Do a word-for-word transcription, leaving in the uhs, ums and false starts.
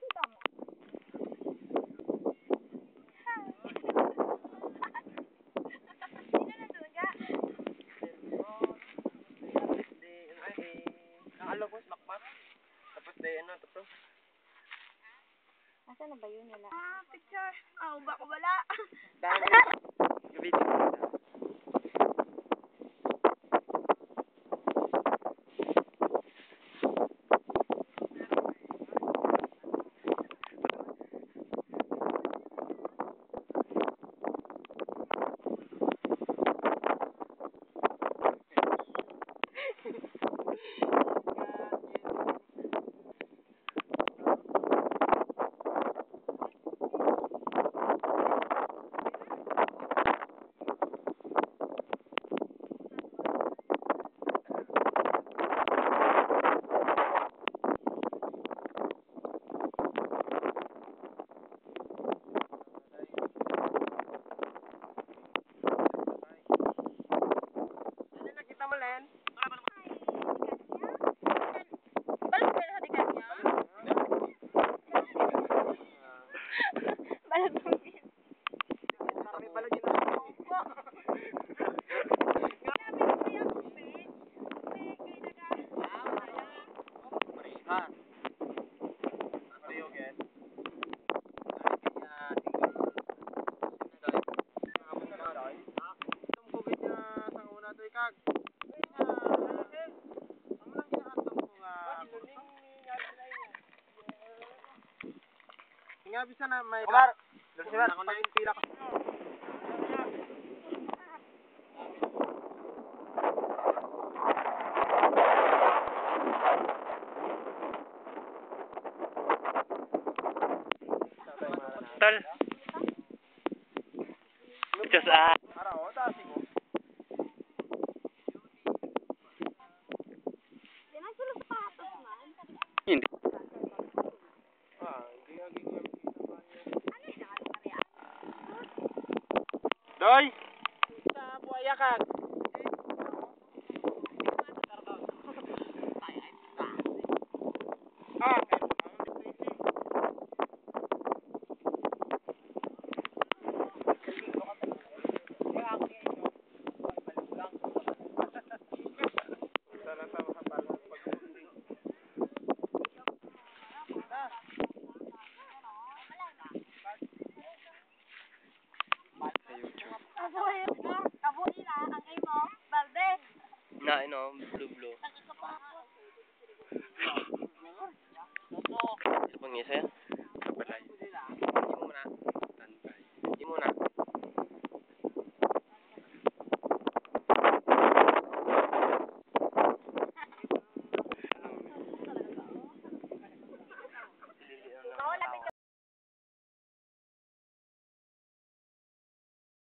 Asan na ba yun nila? Ah, picture. Ah, oh, baka wala. Dami. Nga bisa na may Kumar, dulsiman ako na yung pila ko. Tol. Just ah. Ara o ta sigo. Yan sila sa patos man. Hindi. Ah, hindi lagi ko. Ano yung nakakariya? Doy. Sa buaya kag. Ah, Na, ino, blue blue. Sa pangisa.